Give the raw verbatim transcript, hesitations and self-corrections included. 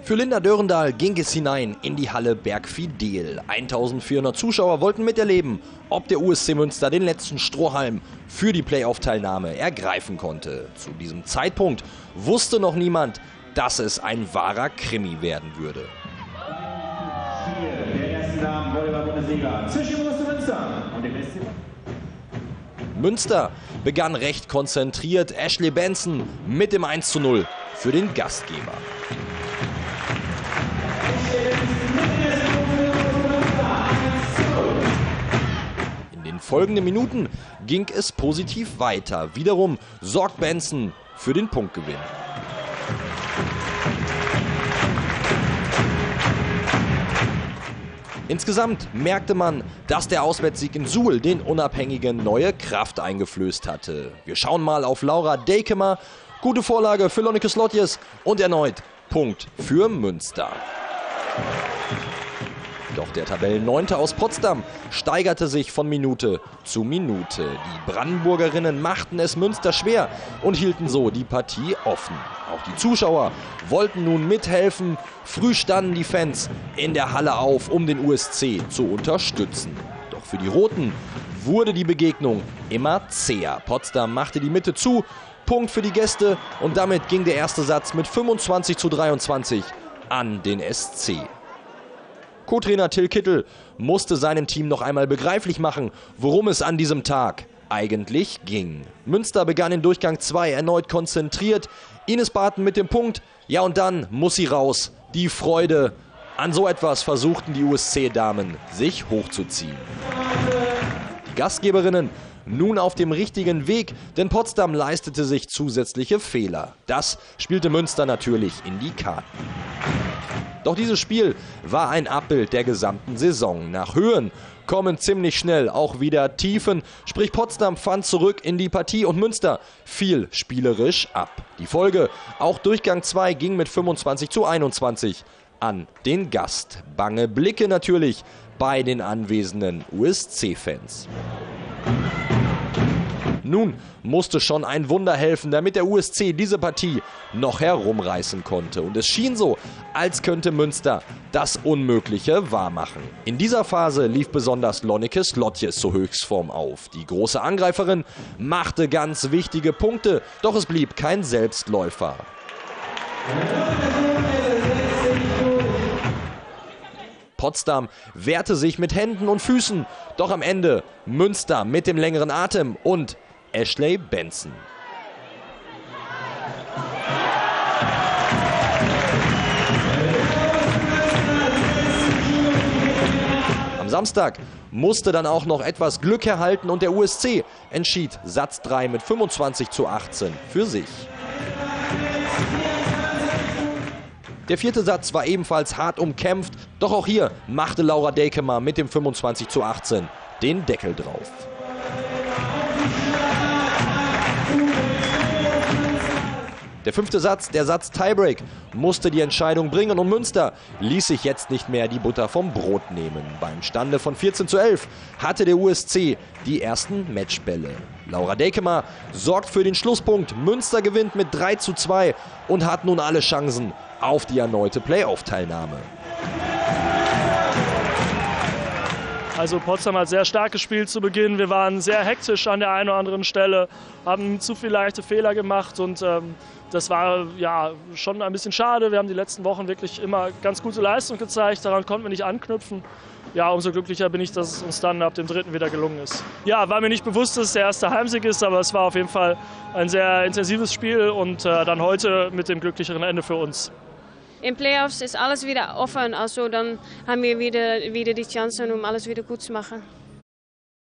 Für Linda Dörrendahl ging es hinein in die Halle Bergfidel. eintausendvierhundert Zuschauer wollten miterleben, ob der U S C Münster den letzten Strohhalm für die Playoff-Teilnahme ergreifen konnte. Zu diesem Zeitpunkt wusste noch niemand, dass es ein wahrer Krimi werden würde. Der erste Damen-Volleyball-Bundesliga zwischen Münster und dem S C. Münster begann recht konzentriert. Ashley Benson mit dem eins zu null für den Gastgeber. In den folgenden Minuten ging es positiv weiter. Wiederum sorgt Benson für den Punktgewinn. Insgesamt merkte man, dass der Auswärtssieg in Suhl den Unabhängigen neue Kraft eingeflößt hatte. Wir schauen mal auf Laura Dekemer. Gute Vorlage für Lonneke Slotjes und erneut Punkt für Münster. Doch der Tabellenneunte aus Potsdam steigerte sich von Minute zu Minute. Die Brandenburgerinnen machten es Münster schwer und hielten so die Partie offen. Auch die Zuschauer wollten nun mithelfen. Früh standen die Fans in der Halle auf, um den U S C zu unterstützen. Doch für die Roten wurde die Begegnung immer zäher. Potsdam machte die Mitte zu, Punkt für die Gäste und damit ging der erste Satz mit fünfundzwanzig zu dreiundzwanzig an den S C. Co-Trainer Till Kittel musste seinem Team noch einmal begreiflich machen, worum es an diesem Tag eigentlich ging. Münster begann in Durchgang zwei erneut konzentriert. Ines Barton mit dem Punkt. Ja, und dann muss sie raus. Die Freude. An so etwas versuchten die U S C-Damen sich hochzuziehen. Die Gastgeberinnen nun auf dem richtigen Weg, denn Potsdam leistete sich zusätzliche Fehler. Das spielte Münster natürlich in die Karten. Doch dieses Spiel war ein Abbild der gesamten Saison. Nach Höhen kommen ziemlich schnell auch wieder Tiefen. Sprich, Potsdam fand zurück in die Partie und Münster fiel spielerisch ab. Die Folge, auch Durchgang zwei, ging mit fünfundzwanzig zu einundzwanzig an den Gast. Bange Blicke natürlich bei den anwesenden U S C-Fans. Nun musste schon ein Wunder helfen, damit der U S C diese Partie noch herumreißen konnte. Und es schien so, als könnte Münster das Unmögliche wahrmachen. In dieser Phase lief besonders Lonneke Slotjes zur Höchstform auf. Die große Angreiferin machte ganz wichtige Punkte, doch es blieb kein Selbstläufer. Potsdam wehrte sich mit Händen und Füßen, doch am Ende Münster mit dem längeren Atem und Ashley Benson. Am Samstag musste dann auch noch etwas Glück erhalten und der U S C entschied Satz drei mit fünfundzwanzig zu achtzehn für sich. Der vierte Satz war ebenfalls hart umkämpft, doch auch hier machte Laura Dekemer mit dem fünfundzwanzig zu achtzehn den Deckel drauf. Der fünfte Satz, der Satz Tiebreak, musste die Entscheidung bringen und Münster ließ sich jetzt nicht mehr die Butter vom Brot nehmen. Beim Stande von vierzehn zu elf hatte der U S C die ersten Matchbälle. Laura Dekemer sorgt für den Schlusspunkt. Münster gewinnt mit drei zu zwei und hat nun alle Chancen auf die erneute Playoff-Teilnahme. Also Potsdam hat sehr stark gespielt zu Beginn. Wir waren sehr hektisch an der einen oder anderen Stelle, haben zu viele leichte Fehler gemacht und ähm, das war ja schon ein bisschen schade. Wir haben die letzten Wochen wirklich immer ganz gute Leistung gezeigt, daran konnten wir nicht anknüpfen. Ja, umso glücklicher bin ich, dass es uns dann ab dem dritten wieder gelungen ist. Ja, war mir nicht bewusst, dass es der erste Heimsieg ist, aber es war auf jeden Fall ein sehr intensives Spiel und äh, dann heute mit dem glücklicheren Ende für uns. In Playoffs ist alles wieder offen, also dann haben wir wieder, wieder die Chance, um alles wieder gut zu machen.